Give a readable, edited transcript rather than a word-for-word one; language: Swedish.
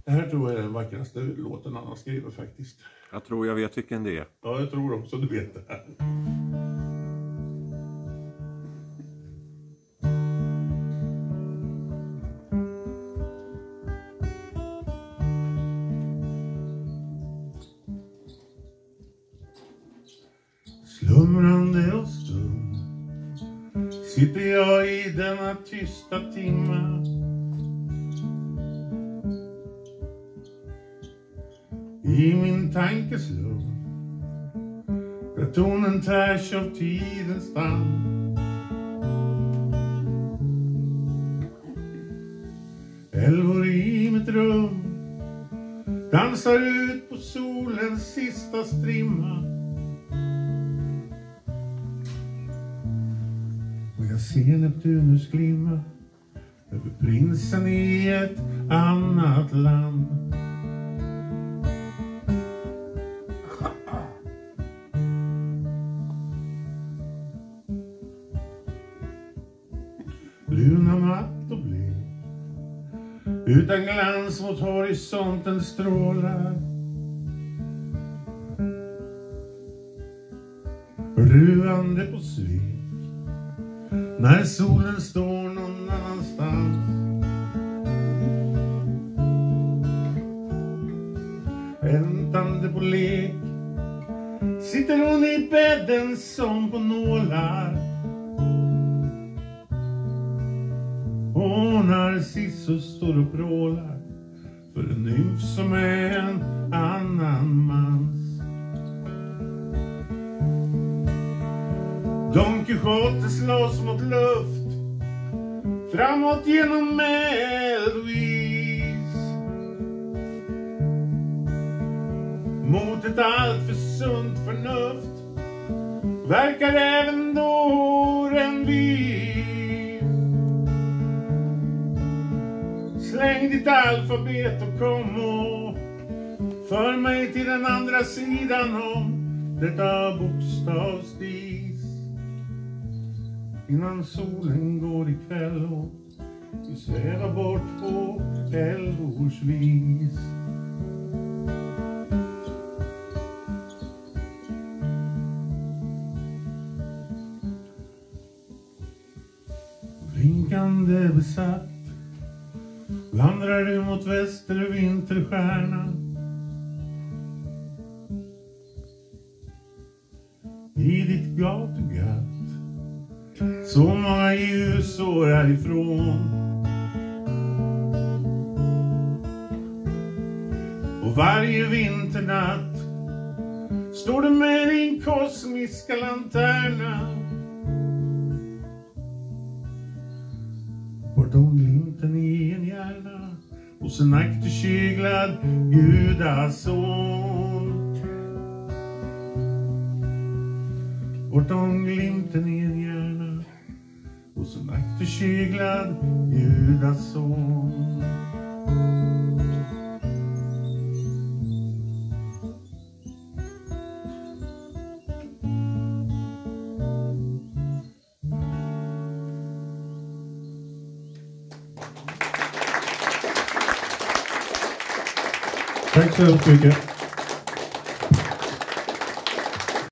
Det här tror jag är den vackraste låten han har skrivit faktiskt. Jag tror jag vet vilken det är. Ja, jag tror också du vet det här. Slumrande och stum sitter jag i denna tysta timme. I min tankeslum där tonen tärs av tidens stam. Älvor i mitt rum dansar ut på solens sista strimma. Och jag ser Neptunus glimma över prinsen i ett annat land. Luna matt och blek, utan glans mot horisonten strålar. Ruande på svek när solen står någon annanstans. Väntande på lek sitter hon i bädden som på nålar. Och Narcissus står och brålar för en nymf som är en annan mans. Don Quixote slåss mot luft, framåt genom eld och is, mot ett allt för sunt förnuft verkar även dåren vid. Släng ditt alfabet och kom och för mig till den andra sidan om detta bokstavsdis. Innan solen går ikväll och vi svävar bort på älvors vis. Blinkande besatt vandrar du mot väster vinterstjärna. I ditt gatugatt så många ljusår härifrån. Och varje vinternatt står du med din kosmiska lanterna. Bortom glimten i en hjärna hos en akterkeglad gudason. Bortom glimten i en hjärna hos en akterkeglad gudason. Tack så mycket.